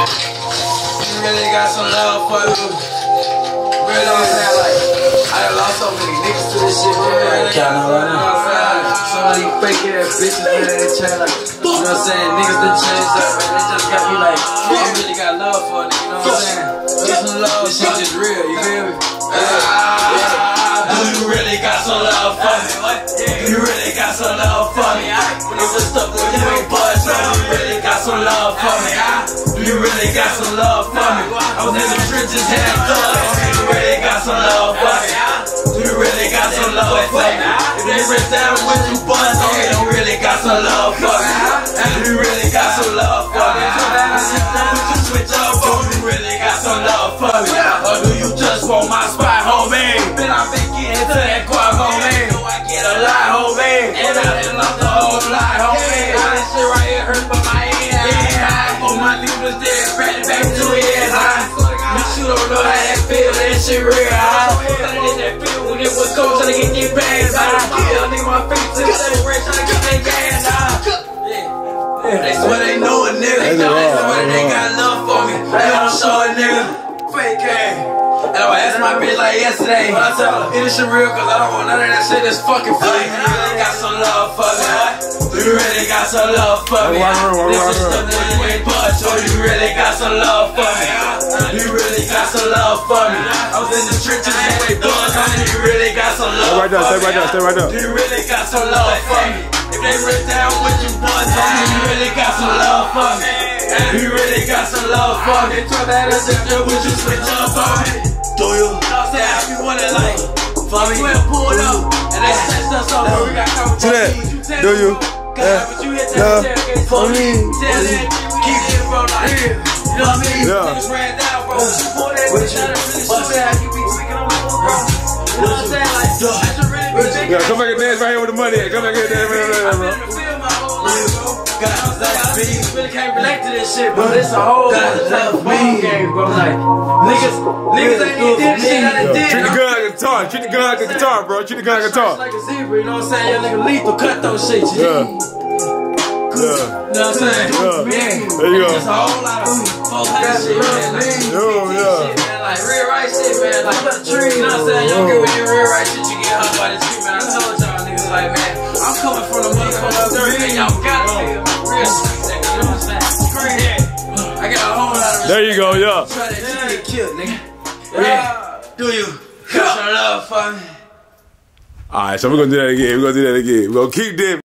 really got some love for you. Really know what I'm saying? Like, I done lost so many niggas to this shit, man. Y'all know right now. Some of these fake ass bitches, man, they change like, you know what I'm saying? Niggas done changed up, man. They just got me like, I really got love for a nigga, you know what I'm saying? Get some love, this shit just real, you feel me? Do you really got some love for me? Do you really got some love for me? When it was stuff with you ain't budge, do you really got some love for me? Do you really got some love for me? I was in the trenches, had thugs. Do you really got some love for me? Do you really got some love for me? If they rip down with you buzz, do you really got some love for me? Do you really got some love for me? Would you switch up, or do you really got some love for me? Or do you just want my spot, homie? Been I've been getting to that guap, homie. Know I get a lot, homie. And I done lost the whole lot, homie. All this shit right here hurt but my head. Yeah, oh my niggas was dead, back to it, bitch, you don't know how that feel, that shit real, in that field when it was cold, trying to get these bags, Kill nigga my feet to the same range, trying to get that gas, They swear they know a nigga, they swear they got love for me. They don't show a nigga, fake ass. And I asked my bitch like yesterday, but I tell her, it is shit real cause I don't want none of that shit that's fucking fake. You really got some love for me, you really got some love for me. This is stuff that you ain't budge, or you really got some love for me. You really got some love for me. I was in the trenches and they budge, you really got some love for me. Stay right there. You really got some love for me. If they rip down with you budge, you really got some love for me. You really got some love for me. Try that as if you would you switch up on me. Do you? Say I be wanting like for me. We'll pull up and they set us up where we got conversations. Do you? But you hit that tailgate for me. Tell that keep it bro like you know what I mean? Niggas ran down, bro. Pull that bitch out and really shoot that. You be tweaking on my phone, bro. You know what I'm saying? Like, I should really be thinking. Come back and dance right here with the money. Come back and dance right here, bro. I've been in the field my whole life, bro. You really can't relate to this shit, bro. This a whole other type of ball game, bro. Like, niggas ain't even did shit I done did. Treat the gun like a guitar. Treat the gun like a guitar, bro. Treat the gun like a guitar. Like a zebra, you know what I'm saying? Your nigga lethal, cut those shit, you know what I'm saying? There you go. Just a whole lot of folk type shit, man. Like, shit, man. Like, real right shit, man. Like, you know what I'm saying? You don't get with your real right shit, you get hung by the street, man. I told y'all niggas, like, man, I'm coming from the motherfucking dirt, and y'all gotta feel real shit, nigga. You know what I'm saying? I got a whole lot of respect. There you go, yeah. Try that shit, get killed, nigga. Yeah. Do you? Got some love for me? Alright, so we're gonna do that again. We're gonna keep this.